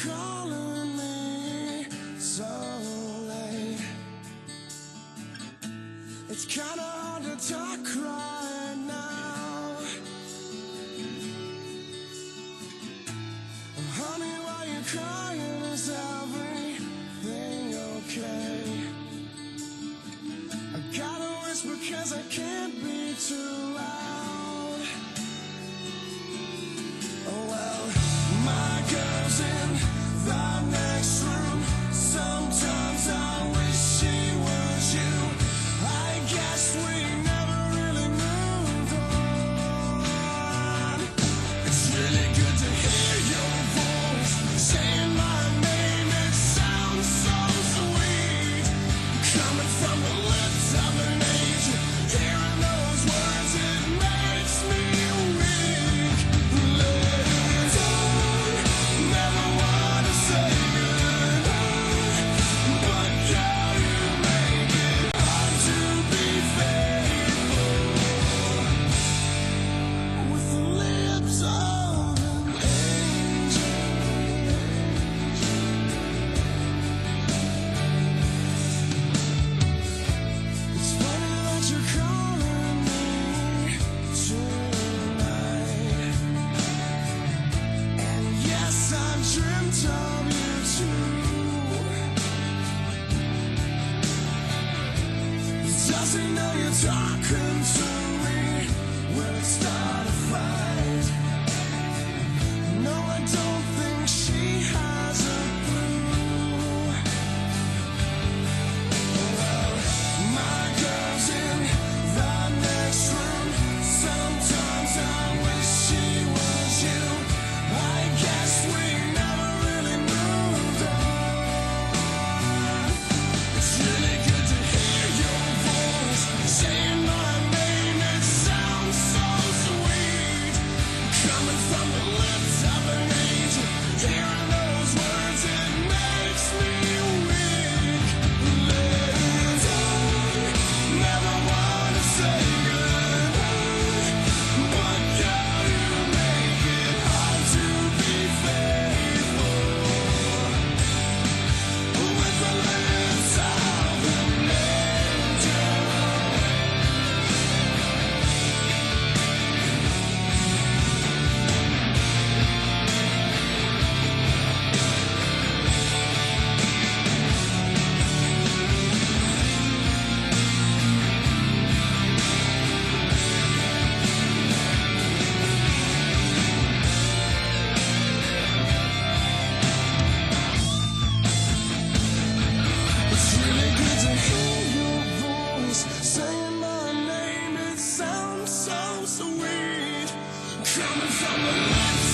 calling me so late. It's kinda hard to talk right now. Honey, why you crying? Is everything okay? I gotta whisper 'cause I can't be too loud. Oh well, my girl's in the next room. Sometimes I wish she was you. I guess we never really moved on. It's really good to hear your voice saying my name. It sounds so sweet, coming from the lips of an angel. Hearing those words, it makes me weak. Let it down, never want to say goodbye, but girl, you make it hard to be faithful with the lips of an angel. It's funny that you're calling me tonight. And yes, I've dreamt of you too. Does he know you're talking to me? Will it start a fight? No, I don't think she has a clue. Well, my girl's in the next room. Sometimes I wish she was you. I guess we never really moved on. It's really good to hear your voice saying my name. It sounds so sweet, coming from the lips of an angel. Hearing those words, it makes me weak. Let it down, never want to say goodbye, but girl, you make it hard to be faithful with the lips of an angel. It's really good to hear your voice saying my name. It sounds so sweet, coming from the lips